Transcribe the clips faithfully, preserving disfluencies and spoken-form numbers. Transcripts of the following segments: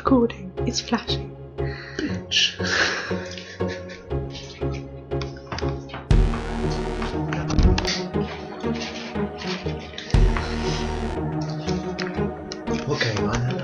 recording. It's flashing. Bitch. What game I know?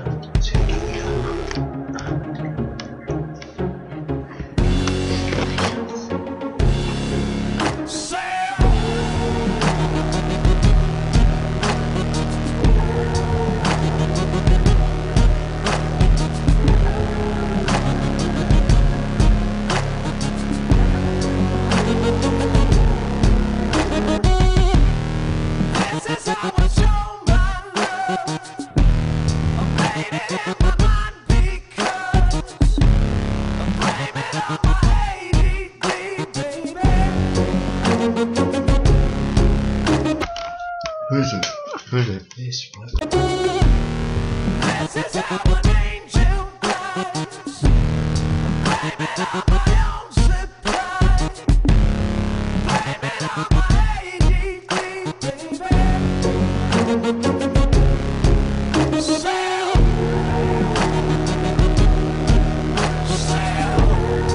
Who is it? Who is it? Yes, right. This is how an angel does. Blame it on my own surprise. Blame it on my A D D, baby. Sail. Sail.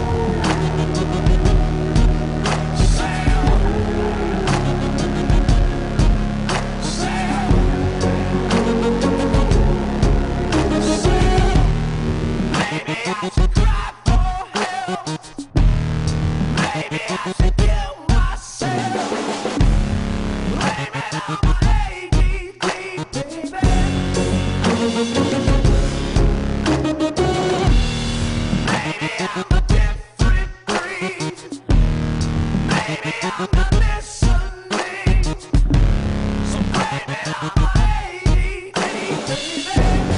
Maybe I should cry for help. Maybe I should kill myself. Blame it on my A D D, baby. Maybe I'm a different breed. Maybe I'm not listening. So blame it on my A D D, baby.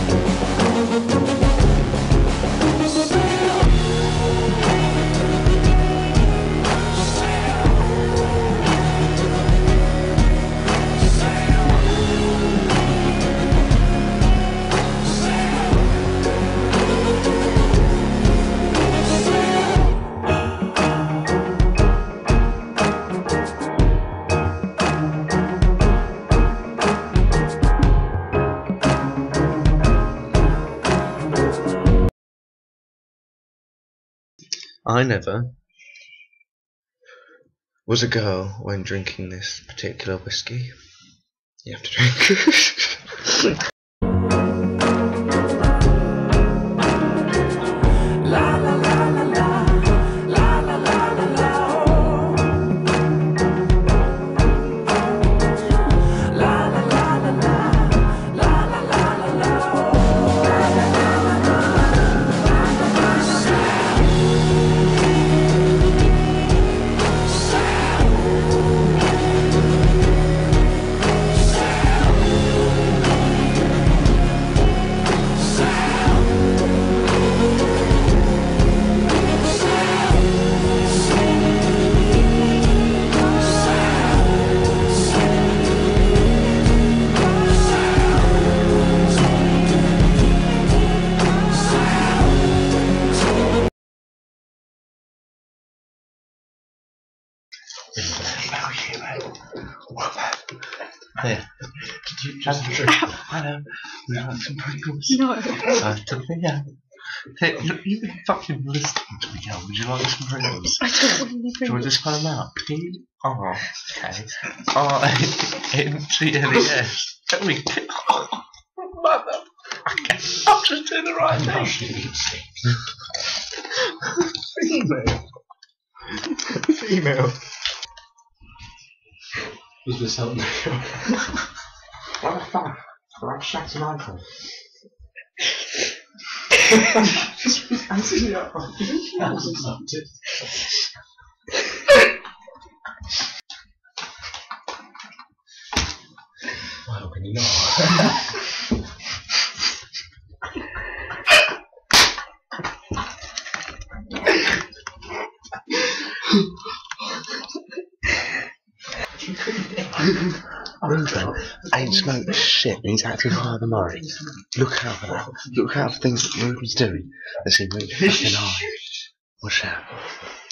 I never was a girl when drinking this particular whiskey. You have to drink. La la la la la, la la la la la, la la la la la, la la la la la. Yeah. Did you just drink? Hello. Would you like some Pringles? No. Uh, to me, yeah. Hey, you, you've been fucking listening to me, yeah. Would you like some Pringles? I don't want any Do you want to Pringles. spell them out? P R K R A N G L E S. Tell me. Oh, mother. Okay. I'll just do the right thing. Female. Female. Was this help me? What the fuck? Well, I've shut an icon. I'm sitting here. That wasn't something. Well, can you not? Ruben ain't smoked shit and he's acting higher than Murray. Look out for that. Look out for things that Ruben's doing. Let's see, Ruben fucking high. Watch out.